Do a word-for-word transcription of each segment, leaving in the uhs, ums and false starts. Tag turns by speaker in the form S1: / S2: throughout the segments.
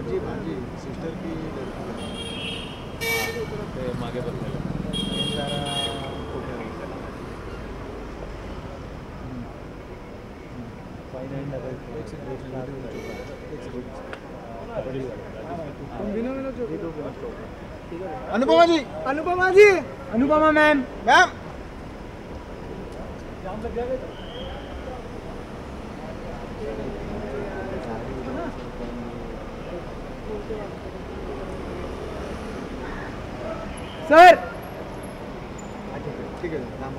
S1: माझी माझी सिस्टर की
S2: ते मागे बसलेलं
S1: जरा कुठे Anupama ji
S3: Anupama ji Anupama ma'am
S1: ma'am
S3: sir
S1: ठीक है नाम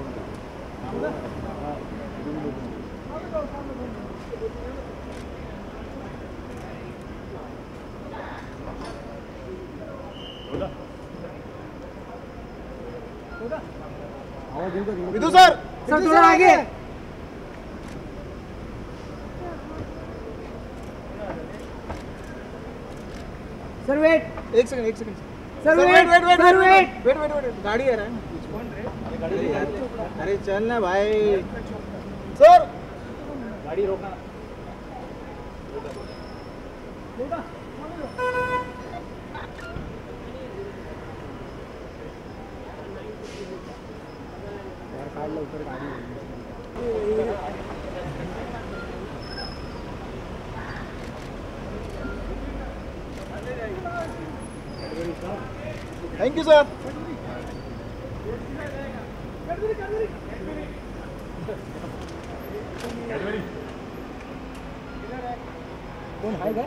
S1: विदु सर
S3: सर थोड़ा आगे सर वेट
S1: एक सेकंड एक second
S3: sir wait wait wait sir wait
S1: wait wait wait गाड़ी आ रहा है गाड़ी अरे चल ना भाई सर
S2: गाड़ी रोका
S3: यार काढ लवकर गाडी
S1: थैंक यू सर
S3: कोण आहे का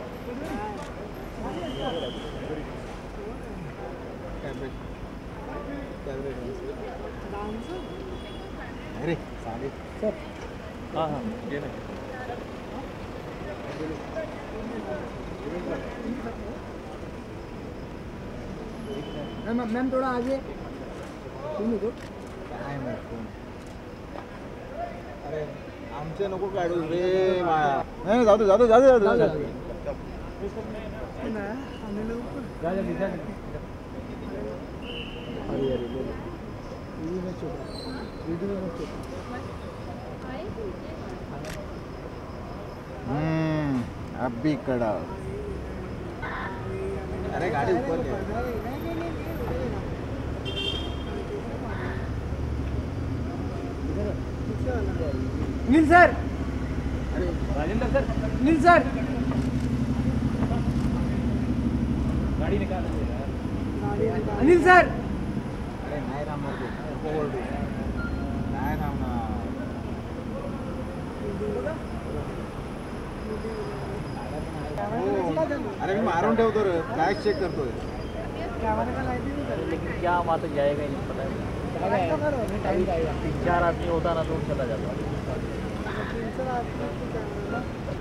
S1: अरे साडे
S3: सर
S2: हाँ हाँ ये ना
S3: मैम मैम थोड़ा आगे तुम्ही तो
S1: काय माहिती अरे आमचे नको काढू रे माया नाही जाऊ दे जाऊ दे जाऊ दे जाऊ दे
S3: जा जा जा अरे अरे बोलो वीडियो में छोटा वीडियो में छोटा
S1: हम्म अब भी कड़ा अरे गाड़ी ऊपर ले
S3: नील सर
S1: अरे
S2: राजेंद्र सर
S3: नील सर
S2: गाड़ी निकाल
S3: अनिल सर
S1: अरे नाही रामणार तू नको ओरडू नाही रामणार हो. अरे मी मारून ठेवतो रे फ्लॅश चेक करतोय
S2: लेकिन क्या वहाँ तक जाएगा ही नहीं पता है तीन चार आदमी होता ना तो चला जाता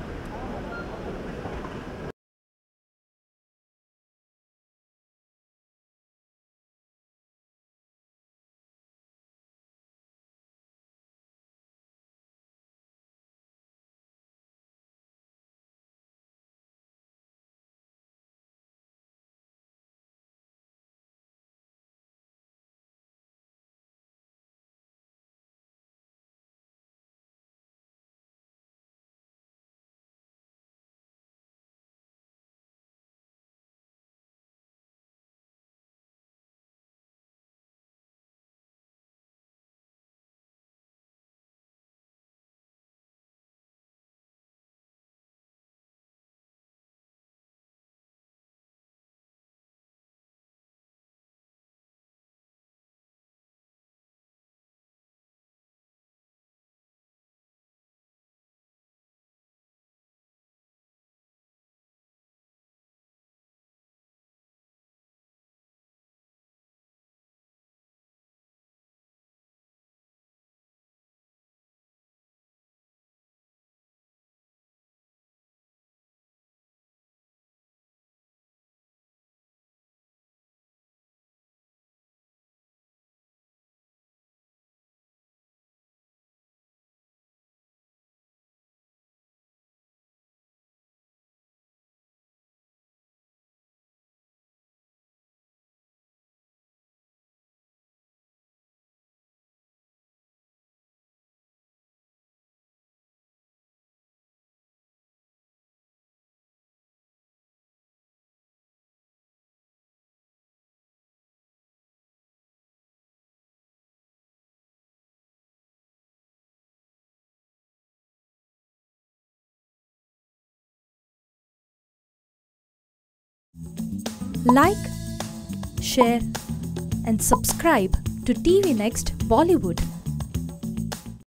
S4: Like, share and subscribe to T V Next Bollywood.